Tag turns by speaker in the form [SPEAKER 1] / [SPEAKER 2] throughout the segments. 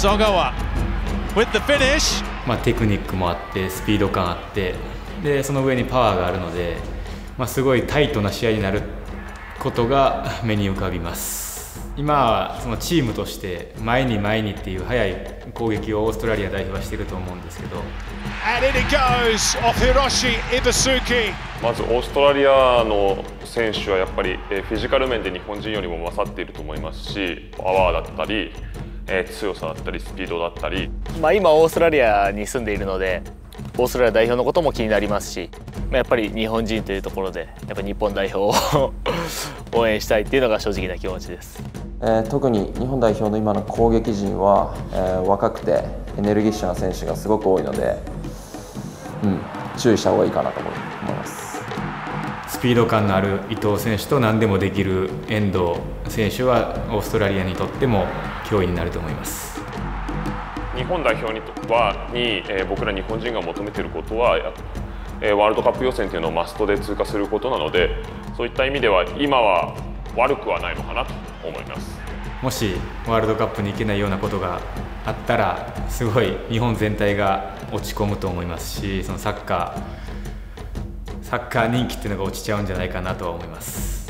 [SPEAKER 1] Zongawa with the finish.
[SPEAKER 2] テクニックもあってスピード感あってでその上にパワーがあるので、すごいタイトな試合になることが目に浮かびます。今はそのチームとして前に前にっていう速い攻撃をオーストラリア代表はしていると思うんですけど。
[SPEAKER 1] And in it goes off Hiroshi Ibusuki.
[SPEAKER 3] まずオーストラリアの選手はやっぱりフィジカル面で日本人よりも勝っていると思いますし、パワーだったり強さだったりスピードだったり、
[SPEAKER 4] 今オーストラリアに住んでいるのでオーストラリア代表のことも気になりますし、やっぱり日本人というところでやっぱ日本代表を応援したいっていうのが正直な気持ちです。
[SPEAKER 5] 特に日本代表の今の攻撃陣は、若くてエネルギッシュな選手がすごく多いので、注意した方がいいかなと思います。
[SPEAKER 2] スピード感のある伊藤選手と何でもできる遠藤選手はオーストラリアにとっても脅威になると思います。
[SPEAKER 3] 日本代表に僕ら日本人が求めていることはワールドカップ予選というのをマストで通過することなので、そういった意味では今は悪くはないのかなと思います。
[SPEAKER 2] もしワールドカップに行けないようなことがあったらすごい日本全体が落ち込むと思いますし、そのサッカー人気っていうのが落ちちゃうんじゃないかなとは思います。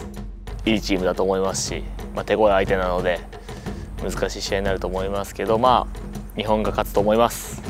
[SPEAKER 4] いいチームだと思いますし、手強い相手なので難しい試合になると思いますけど、日本が勝つと思います。